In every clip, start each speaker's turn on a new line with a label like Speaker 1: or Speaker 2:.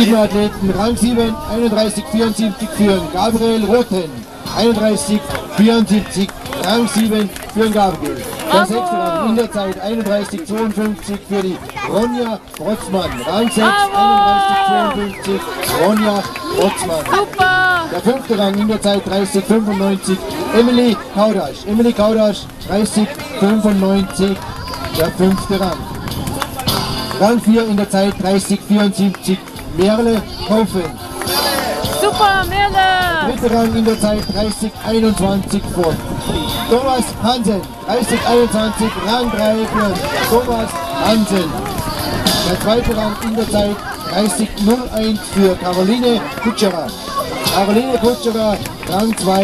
Speaker 1: 7 Athleten, Rang 7, 31,74 führen Gabriel Roten. 31,74, Rang 7 für Gabriel. Der 6. Rang in der Zeit 31,52 für die Ronja Rotzmann. Rang 6, 31,52, Ronja Rotzmann.
Speaker 2: Super!
Speaker 1: Der 5. Rang in der Zeit 30,95, Emily Kaudasch. Emily Kaudasch 30,95, der 5. Rang. Rang 4 in der Zeit 30,74, Merle Kaufen.
Speaker 2: Super, Merle!
Speaker 1: 3. Rang in der Zeit 30,21 vor Thomas Hansen. 30,21, Rang 3 für Thomas Hansen. Der 2. Rang in der Zeit 30,01 für Caroline Kutscherer. Caroline Kutscherer, Rang 2,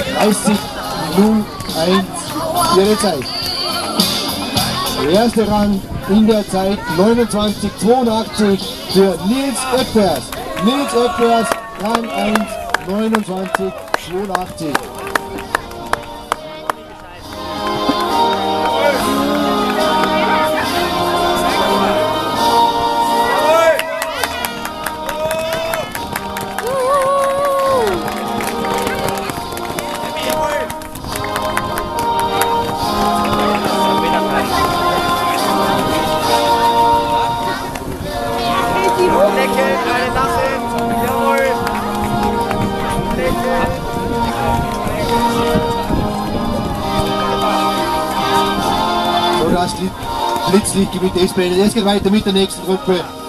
Speaker 1: 30,01 ihre Zeit. Der 1. Rang in der Zeit 29,82 für Nils Eckers. Nils Eckers, Rang 1, 29,82. So, das Blitzlicht gibt es beendet. Jetzt geht weiter mit der nächsten Gruppe.